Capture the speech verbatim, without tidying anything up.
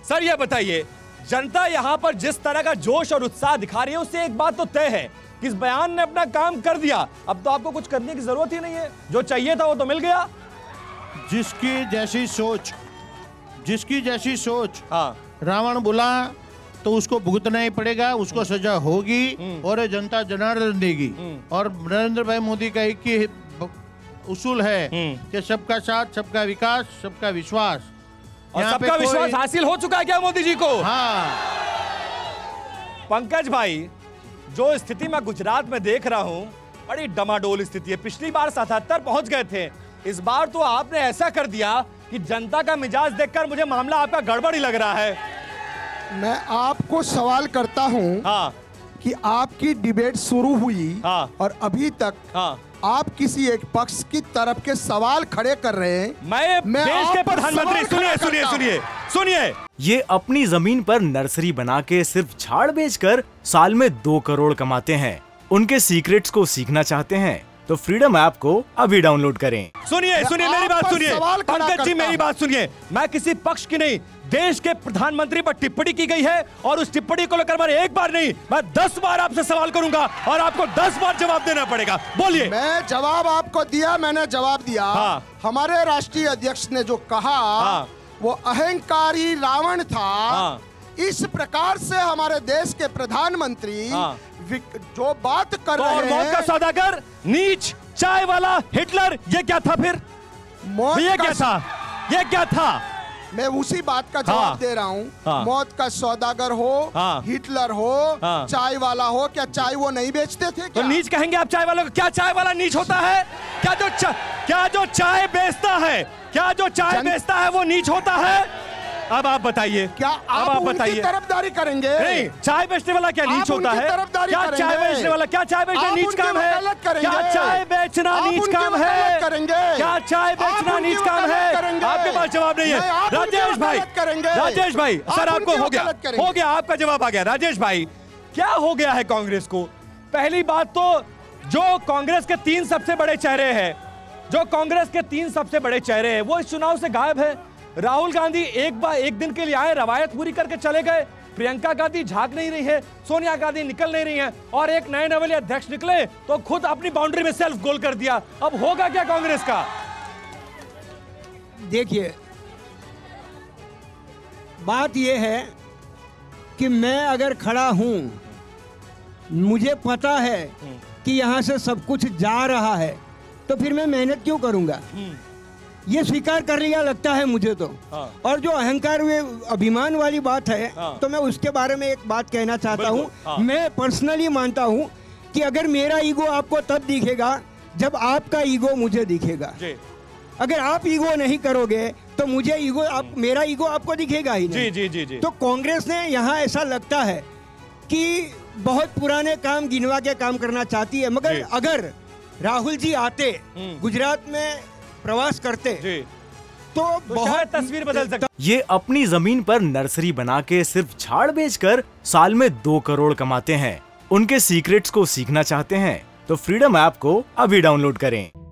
Sir ये बताइए, जनता यहाँ पर जिस तरह का जोश और उत्साह दिखा रही है, उससे एक बात तो तय है कि इस बयान ने अपना काम कर दिया। अब तो आपको कुछ करने की जरूरत ही नहीं है, जो चाहिए था वो तो मिल गया। जिसकी जैसी सोच, जिसकी जैसी सोच, हाँ, रावण बोला तो उसको भुगतना ही पड़ेगा, उसको सजा होगी और ये जनता जनार्दन देगी। और नरेंद्र भाई मोदी का एक ही उसूल है कि सबका साथ, सबका विकास, सबका विश्वास। और सबका विश्वास हासिल हो चुका है क्या मोदी जी को? हाँ। पंकज भाई, जो स्थिति मैं गुजरात में देख रहा हूं, बड़ी डमाडोल स्थिति है। पिछली बार सतहत्तर पहुंच गए थे, इस बार तो आपने ऐसा कर दिया कि जनता का मिजाज देखकर मुझे मामला आपका गड़बड़ ही लग रहा है। मैं आपको सवाल करता हूं हाँ, कि आपकी डिबेट शुरू हुई हाँ, और अभी तक हाँ, आप किसी एक पक्ष की तरफ के सवाल खड़े कर रहे हैं। मैं, मैं देश के प्रधानमंत्री, सुनिए सुनिए सुनिए सुनिए ये अपनी जमीन पर नर्सरी बना के सिर्फ झाड़ बेचकर साल में दो करोड़ कमाते हैं। उनके सीक्रेट्स को सीखना चाहते हैं तो फ्रीडम ऐप को अभी डाउनलोड करें। सुनिए सुनिए मेरी बात सुनिए पंकज जी, मेरी बात सुनिए। मैं किसी पक्ष की नहीं, देश के प्रधानमंत्री पर टिप्पणी की गई है और उस टिप्पणी को लेकर मैं एक बार नहीं, मैं दस बार आपसे सवाल करूंगा और आपको दस बार जवाब देना पड़ेगा। बोलिए। मैं जवाब आपको दिया, मैंने जवाब दिया। हाँ। हमारे राष्ट्रीय अध्यक्ष ने जो कहा, हाँ। वो अहंकारी रावण था। हाँ। इस प्रकार से हमारे देश के प्रधानमंत्री, हाँ। जो बात कर तो रहे और हैं, मौत का सौदागर, नीच, चाय वाला, हिटलर, ये क्या था फिर? ये क्या था? ये क्या था? मैं उसी बात का जवाब हाँ। दे रहा हूँ। हाँ। मौत का सौदागर हो, हाँ। हिटलर हो, हाँ। चाय वाला हो, क्या चाय वो नहीं बेचते थे क्या? तो नीच कहेंगे आप चाय वालों को? क्या चाय वाला नीच होता है? क्या जो चा, क्या जो चाय बेचता है, क्या जो चाय जन... बेचता है वो नीच होता है? अब आप बताइए, क्या आप, आप बताइए तरफदारी करेंगे? नहीं, चाय बेचने वाला क्या नीच होता है? क्या चाय बेचने वाला, क्या चाय बेचना नीच काम है? क्या चाय बेचना नीच काम है? क्या चाय बेचना नीच काम है? आपके पास जवाब नहीं है। राजेश भाई, राजेश भाई, सर आपको हो गया, हो गया, आपका जवाब आ गया। राजेश भाई, क्या हो गया है कांग्रेस को? पहली बात तो जो कांग्रेस के तीन सबसे बड़े चेहरे हैं, जो कांग्रेस के तीन सबसे बड़े चेहरे हैं, वो इस चुनाव से गायब है। राहुल गांधी एक बार एक दिन के लिए आए, रवायत पूरी करके चले गए। प्रियंका गांधी झांक नहीं रही है, सोनिया गांधी निकल नहीं रही है, और एक नए नवेले अध्यक्ष निकले तो खुद अपनी बाउंड्री में सेल्फ गोल कर दिया। अब होगा क्या कांग्रेस का? देखिए, बात यह है कि मैं अगर खड़ा हूं, मुझे पता है कि यहां से सब कुछ जा रहा है, तो फिर मैं मेहनत क्यों करूंगा? ये स्वीकार कर लिया लगता है मुझे तो। हाँ। और जो अहंकार वे अभिमान वाली बात है, हाँ। तो मैं उसके बारे में एक बात कहना चाहता हूँ। हाँ। मैं पर्सनली मानता हूँ कि अगर मेरा ईगो आपको तब दिखेगा जब आपका ईगो मुझे दिखेगा। अगर आप ईगो नहीं करोगे तो मुझे ईगो आप, मेरा ईगो आपको दिखेगा ही नहीं। जी, जी, जी, जी। तो कांग्रेस ने यहाँ ऐसा लगता है कि बहुत पुराने काम गिनवा के काम करना चाहती है, मगर अगर राहुल जी आते, गुजरात में प्रवास करते, तो, तो बहुत तस्वीर बदल सकती। ये अपनी जमीन पर नर्सरी बना के सिर्फ झाड़ बेचकर साल में दो करोड़ कमाते हैं। उनके सीक्रेट्स को सीखना चाहते हैं तो फ्रीडम ऐप को अभी डाउनलोड करें।